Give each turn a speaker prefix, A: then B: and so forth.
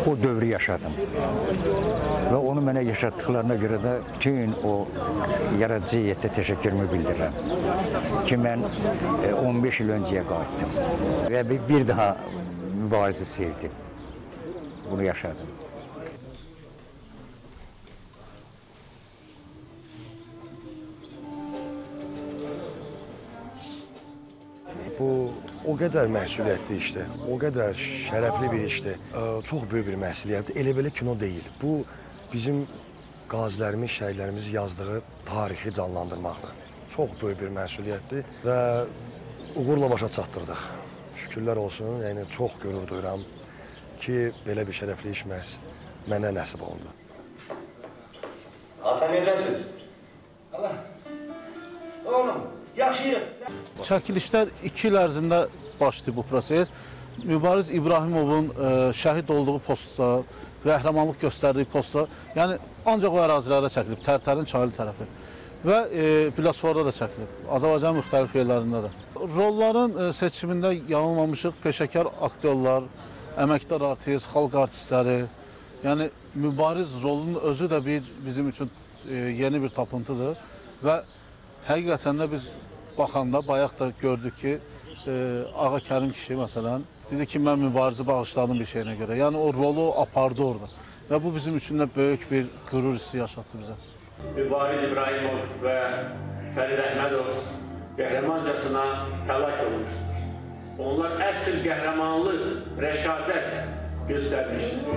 A: o dövrü yaşadım. Və onu mənə yaşatdıqlarına görə də bütün o yaradıcı heyətə təşəkkürümü bildirirəm. Ki, mən 15 il öncəyə qayıtdım və bir daha mübarizə sevdim. Bunu yaşadım.
B: Bu o qədər məsuliyyətli işdir, o qədər şərəfli bir işdir, çox böyük bir məsuliyyətdir. Elə belə kino deyil. Bu bizim qazilərimiz, şəhidlərimiz yazdığı tarixi canlandırmaqdır. Çox böyük bir məsuliyyətdir və uğurla başa çatdırdıq. Şükürlər olsun, yəni çox qürur duyuram ki, belə bir şərəfli iş məhz mənə nəsib olundu.
C: Ata necəsiniz? Allah, oğlum, yaxşıyıq.
D: Çəkilişlər 2 il ərzində başlayıb bu proses. Mübariz İbrahimovun şəhid olduğu postda, qəhrəmanlıq göstərdiyi postda, yəni ancaq o ərazilərdə çəkilib, Tərtərin Çaylı tərəfi və Biləsuvarda da çəkilib, Azərbaycanın müxtəlif yerlərində də. Rolların seçimində yanılmamışıq, peşəkar aktyorlar, əməkdar artist, xalq artistləri, yəni mübariz rolunun özü də bizim üçün yeni bir tapıntıdır və həqiqətən də biz baxanda bayaq da gördük ki, Ağa Kərim kişi məsələn dedi ki, mən mübarizi bağışladım bir şeyinə görə. Yəni o rolu apardı orada və bu bizim üçün də böyük bir qürur hissi yaşatdı bizə.
E: Mübariz İbrahimov və Fərid Əhmədov qəhrəmancasına həlak olmuşdur. Onlar əsl qəhrəmanlıq, rəşadət göstərmişdir.